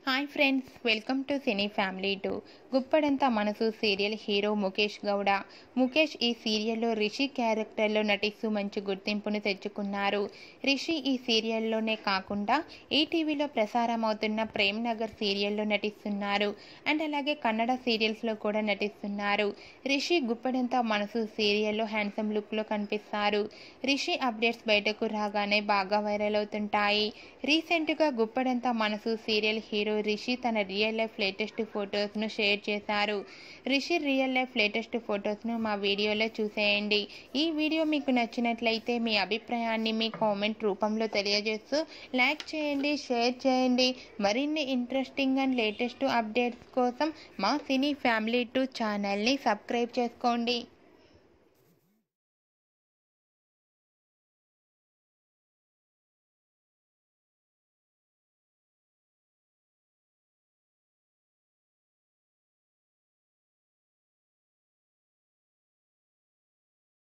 Hi friends, welcome to Cine Family 2. Guppedantha Manasu serial hero Mukesh Gowda. Mukesh ఈ సీరియల్లో రిషి క్యారెక్టర్లో నటిస్తూ మంచి గుర్తింపును తెచ్చుకున్నారు. రిషి ఈ సీరియల్లోనే కాకుండా ఈటీవీలో ప్రసారమవుతున్న ప్రేమ్ నగర్ సీరియల్లో నటిస్తున్నారు. అండ్ అలాగే కన్నడ సీరియల్స్లో కూడా నటిస్తున్నారు. రిషి గుప్పడంత మనసు సీరియల్లో హ్యాండ్సమ్ లుక్లో కనిపిస్తారు. రిషి అప్డేట్స్ బయటకు రాగానే బాగా వైరల్ అవుతుంటాయి. రీసెంట్గా గుప్పడంత మనసు సీరియల్ హీరో రిషి తన రియల్ లైఫ్ లేటెస్ట్ ఫొటోస్ను షేర్ చేశారు. రిషి రియల్ లైఫ్ లేటెస్ట్ ఫొటోస్ను మా వీడియోలో చూసేయండి. ఈ వీడియో మీకు నచ్చినట్లయితే మీ అభిప్రాయాన్ని మీ కామెంట్ రూపంలో తెలియజేస్తూ లైక్ చేయండి, షేర్ చేయండి. మరిన్ని ఇంట్రెస్టింగ్ అండ్ లేటెస్ట్ అప్డేట్స్ కోసం మా సినీ ఫ్యామిలీ 2 ఛానల్ని సబ్స్క్రైబ్ చేసుకోండి.